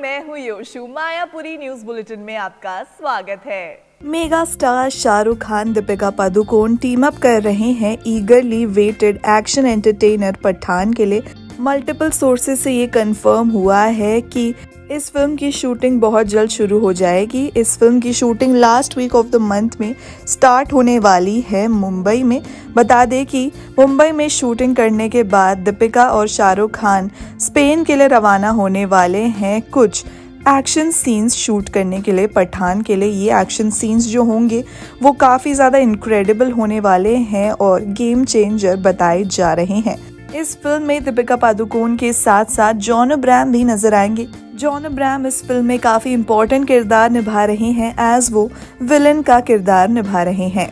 मैं हूँ योशु। Mayapuri news bulletin में आपका स्वागत है। Mega star Shahrukh Khan Deepika Padukone team up कर रहे हैं eagerly waited action entertainer Pathaan के लिए। मल्टीपल सोर्सेज से ये कंफर्म हुआ है कि इस फिल्म की शूटिंग बहुत जल्द शुरू हो जाएगी। इस फिल्म की shooting last week of the month में स्टार्ट होने वाली है मुंबई में। बता दें कि मुंबई में शूटिंग करने के बाद दीपिका और शाहरुख खान स्पेन के लिए रवाना होने वाले हैं कुछ एक्शन सीन्स शूट करने के लिए पठान के लिए। ये एक्शन सीन्स जो होंगे वो काफ़ी ज़्यादा इनक्रेडिबल होने वाले हैं और गेम चेंजर बताए जा रहे हैं। इस फिल्म में दीपिका पादुकोण के साथ साथ जॉन अब्राहम भी नजर आएंगे। जॉन अब्राहम इस फिल्म में काफ़ी इम्पोर्टेंट किरदार निभा रहे हैं एज वो विलन का किरदार निभा रहे हैं।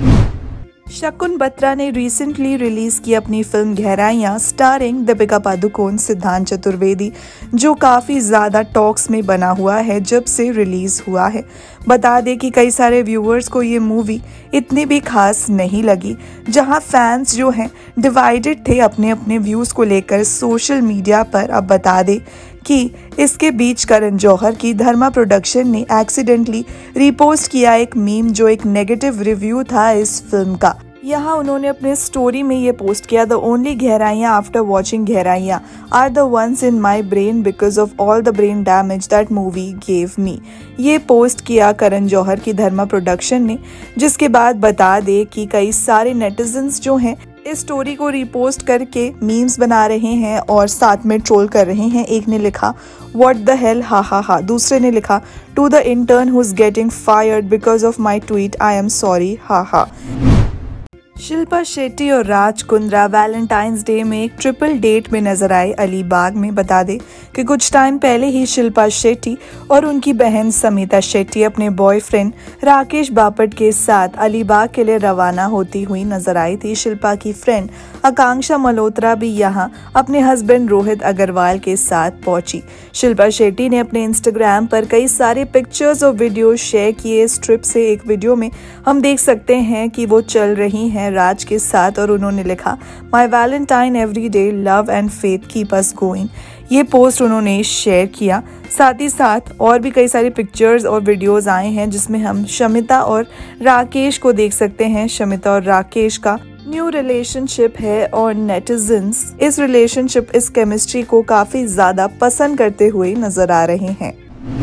शकुन बत्रा ने रिसेंटली रिलीज की अपनी फिल्म गहराइयाँ स्टारिंग दीपिका पादुकोण सिद्धांत चतुर्वेदी, जो काफ़ी ज़्यादा टॉक्स में बना हुआ है जब से रिलीज़ हुआ है। बता दें कि कई सारे व्यूअर्स को ये मूवी इतनी भी खास नहीं लगी, जहां फैंस जो हैं डिवाइडेड थे अपने अपने व्यूज़ को लेकर सोशल मीडिया पर। अब बता दें कि इसके बीच करण जौहर की धर्मा प्रोडक्शन ने एक्सीडेंटली रिपोस्ट किया एक मीम जो एक नेगेटिव रिव्यू था इस फिल्म का। यहाँ उन्होंने अपने स्टोरी में ये पोस्ट किया, the only गहराइयाँ after watching गहराइयाँ are the once in my brain because of all the brain damage that movie gave me. ये पोस्ट किया करण जौहर की धर्मा प्रोडक्शन ने, जिसके बाद बता दे कि कई सारे नेटिजन्स जो हैं इस स्टोरी को रिपोस्ट करके मीम्स बना रहे हैं और साथ में ट्रोल कर रहे हैं। एक ने लिखा व्हाट द हेल हा हा हा, दूसरे ने लिखा to the intern who is getting fired because of my tweet I am sorry ha ha. Shilpa Shetty और राज कुंद्रा वैलेंटाइंस डे में एक ट्रिपल डेट में नजर आए अलीबाग में। बता दें कि कुछ टाइम पहले ही शिल्पा शेट्टी और उनकी बहन समिता शेट्टी अपने बॉयफ्रेंड राकेश बापट के साथ अलीबाग के लिए रवाना होती हुई नजर आई थी। शिल्पा की फ्रेंड आकांक्षा मल्होत्रा भी यहाँ अपने हस्बैंड रोहित अग्रवाल के साथ पहुंची। शिल्पा शेट्टी ने अपने इंस्टाग्राम पर कई सारे पिक्चर्स और वीडियो शेयर किए इस ट्रिप से। एक वीडियो में हम देख सकते हैं कि वो चल रही हैं राज के साथ और उन्होंने लिखा my Valentine every day love and faith keep us going. ये पोस्ट उन्होंने शेयर किया। साथ ही साथ और भी कई सारे पिक्चर्स और वीडियोस आए हैं जिसमें हम शमिता और राकेश को देख सकते हैं। शमिता और राकेश का न्यू रिलेशनशिप है और नेटिजन्स इस रिलेशनशिप, इस केमिस्ट्री को काफी ज्यादा पसंद करते हुए नजर आ रहे हैं।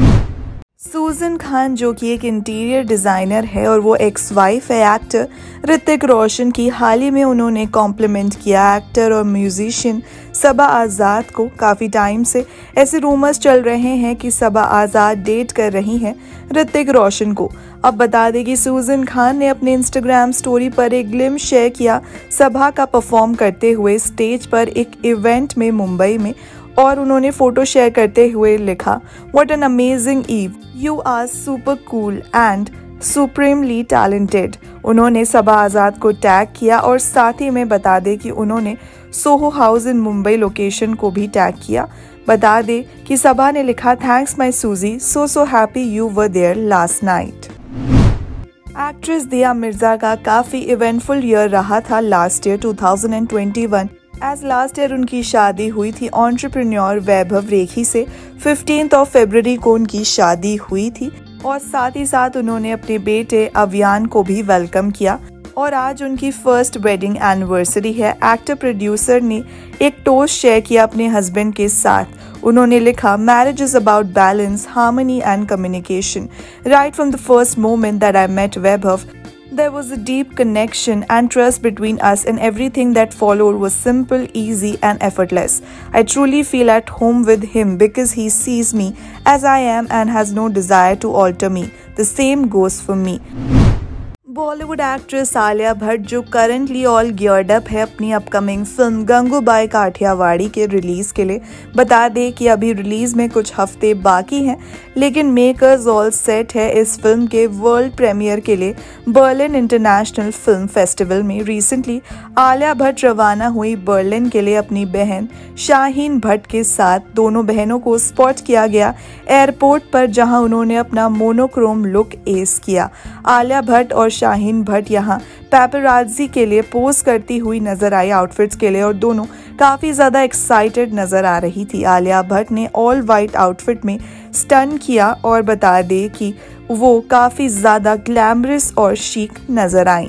सूजन खान जो कि एक इंटीरियर डिज़ाइनर है और वो एक्स वाइफ है एक्टर ऋतिक रोशन की, हाल ही में उन्होंने कॉम्प्लीमेंट किया एक्टर और म्यूजिशियन सबा आज़ाद को। काफ़ी टाइम से ऐसे रूमर्स चल रहे हैं कि सबा आज़ाद डेट कर रही हैं ऋतिक रोशन को। अब बता दें कि सूजन खान ने अपने इंस्टाग्राम स्टोरी पर एक ग्लिम्स शेयर किया सबा का परफॉर्म करते हुए स्टेज पर एक इवेंट में मुंबई में, और उन्होंने फोटो शेयर करते हुए लिखा what an amazing eve, you are super cool and supremely talented. उन्होंने सबा आज़ाद को टैग किया और साथ ही में बता दें कि उन्होंने Soho House in Mumbai location को भी टैग किया। बता दें कि सबा ने लिखा thanks my Suzie, so happy you were there last night. Actress Dia Mirza का काफ़ी इवेंटफुल ईयर रहा था last year 2021। As last year उनकी शादी हुई थी एंटरप्रेन्योर वैभव रेखी से। 15 फरवरी को उनकी शादी हुई थी और साथ ही साथ उन्होंने अपने बेटे अवियान को भी वेलकम किया और आज उनकी फर्स्ट वेडिंग एनिवर्सरी है। एक्टर प्रोड्यूसर ने एक टोस्ट शेयर किया अपने हस्बैंड के साथ। उन्होंने लिखा marriage is about balance, harmony and communication. Right from the first moment that I met Vaibhav, there was a deep connection and trust between us, and everything that followed was simple, easy and effortless. I truly feel at home with him because he sees me as I am and has no desire to alter me. The same goes for me. Bollywood actress Alia Bhatt जो currently all geared up है अपनी upcoming film Gangubai Kathiawadi के release के लिए। बता दें कि अभी रिलीज में कुछ हफ्ते बाकी हैं, लेकिन मेकर्स ऑल सेट है इस फिल्म के वर्ल्ड प्रीमियर के लिए बर्लिन इंटरनेशनल फिल्म फेस्टिवल में। रिसेंटली आलिया भट्ट रवाना हुई बर्लिन के लिए अपनी बहन शाहीन भट्ट के साथ। दोनों बहनों को स्पॉट किया गया एयरपोर्ट पर, जहां उन्होंने अपना मोनोक्रोम लुक एस किया। आलिया भट्ट और शाहीन भट्ट यहाँ पैपराज़ी के लिए पोज करती हुई नजर आई आउटफिट्स के लिए और दोनों काफ़ी ज़्यादा एक्साइटेड नज़र आ रही थी। आलिया भट्ट ने ऑल वाइट आउटफिट में स्टन किया और बता दे कि वो काफ़ी ज़्यादा ग्लैमरस और शीक नज़र आईं।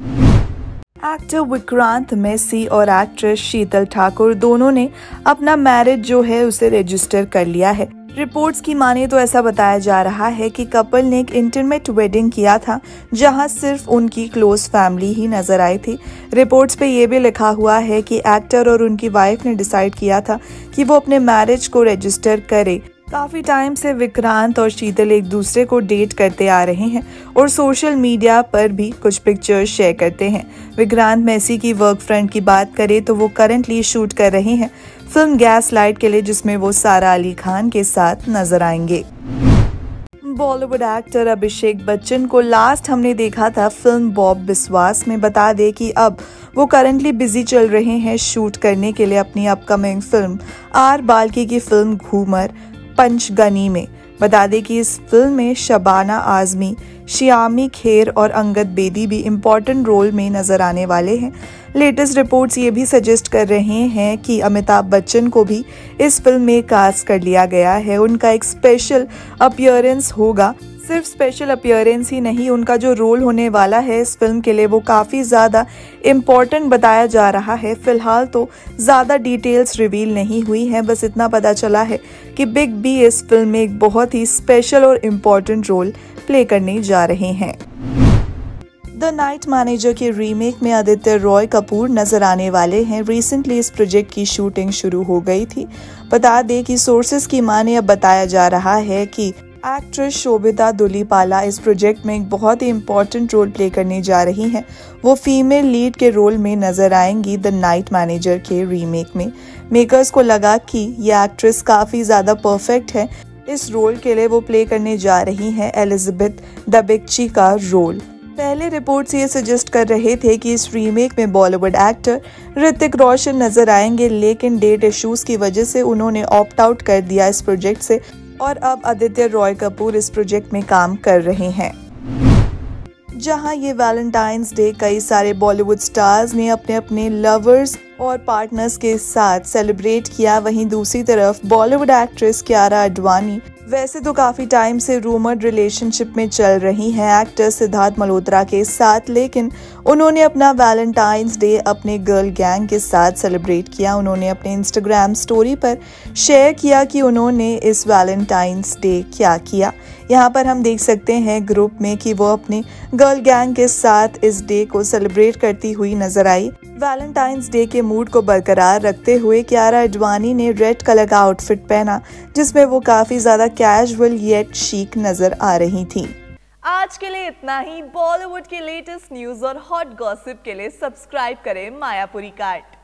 एक्टर विक्रांत मैसी और एक्ट्रेस शीतल ठाकुर दोनों ने अपना मैरिज जो है उसे रजिस्टर कर लिया है। रिपोर्ट्स की माने तो ऐसा बताया जा रहा है कि कपल ने एक इंटीमेट वेडिंग किया था, जहां सिर्फ उनकी क्लोज फैमिली ही नजर आई थी। रिपोर्ट्स पे ये भी लिखा हुआ है कि एक्टर और उनकी वाइफ ने डिसाइड किया था कि वो अपने मैरिज को रजिस्टर करे। काफ़ी टाइम से विक्रांत और शीतल एक दूसरे को डेट करते आ रहे हैं और सोशल मीडिया पर भी कुछ पिक्चर्स शेयर करते हैं। विक्रांत मैसी की वर्क फ्रंट की बात करें तो वो करंटली शूट कर रहे हैं फिल्म गैसलाइट के लिए, जिसमें वो सारा अली खान के साथ नजर आएंगे। बॉलीवुड एक्टर अभिषेक बच्चन को लास्ट हमने देखा था फिल्म बॉब बिस्वास में। बता दें कि अब वो करंटली बिजी चल रहे हैं शूट करने के लिए अपनी अपकमिंग फिल्म आर बाल्की की फिल्म घूमर पंचगनी में। बता दें कि इस फिल्म में शबाना आजमी, श्यामी खेर और अंगद बेदी भी इम्पोर्टेंट रोल में नजर आने वाले हैं। लेटेस्ट रिपोर्ट्स ये भी सजेस्ट कर रहे हैं कि अमिताभ बच्चन को भी इस फिल्म में कास्ट कर लिया गया है। उनका एक स्पेशल अपीयरेंस होगा। सिर्फ स्पेशल अपीयरेंस ही नहीं, उनका जो रोल होने वाला है इस फिल्म के लिए वो काफ़ी ज़्यादा इम्पॉर्टेंट बताया जा रहा है। फिलहाल तो ज़्यादा डिटेल्स रिवील नहीं हुई हैं, बस इतना पता चला है कि बिग बी इस फिल्म में एक बहुत ही स्पेशल और इम्पॉर्टेंट रोल प्ले करने जा रहे हैं। द नाइट मैनेजर के रीमेक में आदित्य रॉय कपूर नजर आने वाले हैं। रिसेंटली इस प्रोजेक्ट की शूटिंग शुरू हो गई थी। बता दें कि सोर्सेज की माने अब बताया जा रहा है कि एक्ट्रेस शोभिता धुलीपाला इस प्रोजेक्ट में एक बहुत ही इम्पोर्टेंट रोल प्ले करने जा रही हैं। वो फीमेल लीड के रोल में नजर आएंगी द नाइट मैनेजर के रीमेक में। मेकर्स को लगा कि ये एक्ट्रेस काफ़ी ज़्यादा परफेक्ट है इस रोल के लिए। वो प्ले करने जा रही हैं एलिजाबेथ दबिक्ची का रोल। पहले रिपोर्ट्स ये सजेस्ट कर रहे थे कि इस रीमेक में बॉलीवुड एक्टर ऋतिक रोशन नजर आएंगे, लेकिन डेट इश्यूज की वजह से उन्होंने ऑप्ट आउट कर दिया इस प्रोजेक्ट से और अब आदित्य रॉय कपूर इस प्रोजेक्ट में काम कर रहे हैं। जहां ये वैलेंटाइंस डे कई सारे बॉलीवुड स्टार्स ने अपने अपने लवर्स और पार्टनर्स के साथ सेलिब्रेट किया, वहीं दूसरी तरफ बॉलीवुड एक्ट्रेस कियारा आडवाणी वैसे तो काफ़ी टाइम से रूमर्ड रिलेशनशिप में चल रही हैं एक्टर सिद्धार्थ मल्होत्रा के साथ, लेकिन उन्होंने अपना वैलेंटाइंस डे अपने गर्ल गैंग के साथ सेलिब्रेट किया। उन्होंने अपने इंस्टाग्राम स्टोरी पर शेयर किया कि उन्होंने इस वैलेंटाइंस डे क्या किया। यहाँ पर हम देख सकते हैं ग्रुप में कि वो अपने गर्ल गैंग के साथ इस डे को सेलिब्रेट करती हुई नजर आई। वैलेंटाइंस डे के मूड को बरकरार रखते हुए कियारा आडवाणी ने रेड कलर का आउटफिट पहना, जिसमें वो काफी ज्यादा कैजुअल येट शीक नजर आ रही थी। आज के लिए इतना ही। बॉलीवुड की लेटेस्ट न्यूज और हॉट गॉसिप के लिए सब्सक्राइब करें मायापुरी कार्ट।